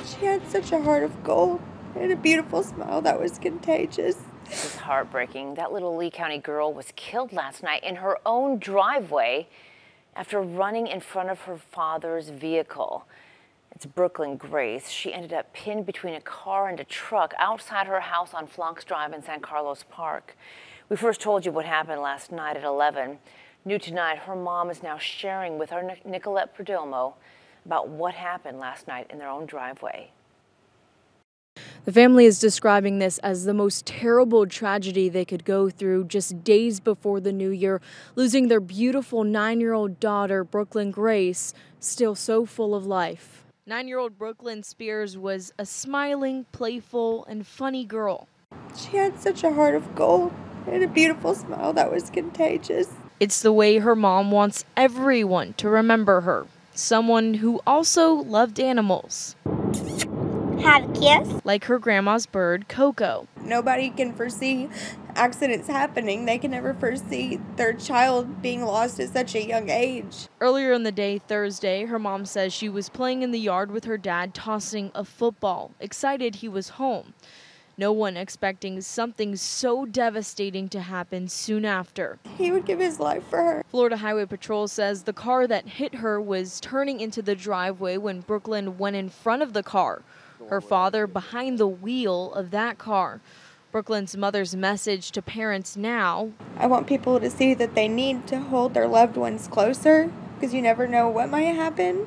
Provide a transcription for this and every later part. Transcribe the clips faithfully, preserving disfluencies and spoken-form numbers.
She had such a heart of gold and a beautiful smile that was contagious. This is heartbreaking. That little Lee County girl was killed last night in her own driveway after running in front of her father's vehicle. It's Brooklyn Grace. She ended up pinned between a car and a truck outside her house on Phlox Drive in San Carlos Park. We first told you what happened last night at eleven. New tonight, her mom is now sharing with our Nicolette Perdomo about what happened last night in their own driveway. The family is describing this as the most terrible tragedy they could go through just days before the new year, losing their beautiful nine-year-old daughter, Brooklyn Grace, still so full of life. Nine-year-old Brooklyn Spears was a smiling, playful, and funny girl. She had such a heart of gold and a beautiful smile that was contagious. It's the way her mom wants everyone to remember her. Someone who also loved animals. Have a kiss? Like her grandma's bird, Coco. Nobody can foresee accidents happening. They can never foresee their child being lost at such a young age. Earlier in the day, Thursday, her mom says she was playing in the yard with her dad tossing a football, excited he was home. No one expecting something so devastating to happen soon after. He would give his life for her. Florida Highway Patrol says the car that hit her was turning into the driveway when Brooklyn went in front of the car. Her father behind the wheel of that car. Brooklyn's mother's message to parents now: I want people to see that they need to hold their loved ones closer because you never know what might happen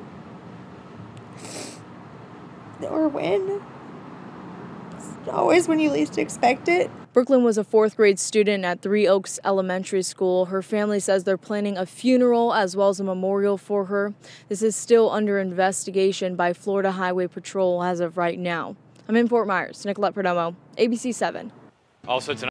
or when. It's always when you least expect it. Brooklyn was a fourth grade student at Three Oaks Elementary School. Her family says they're planning a funeral as well as a memorial for her. This is still under investigation by Florida Highway Patrol as of right now. I'm in Fort Myers. Nicolette Perdomo, A B C seven. Also tonight.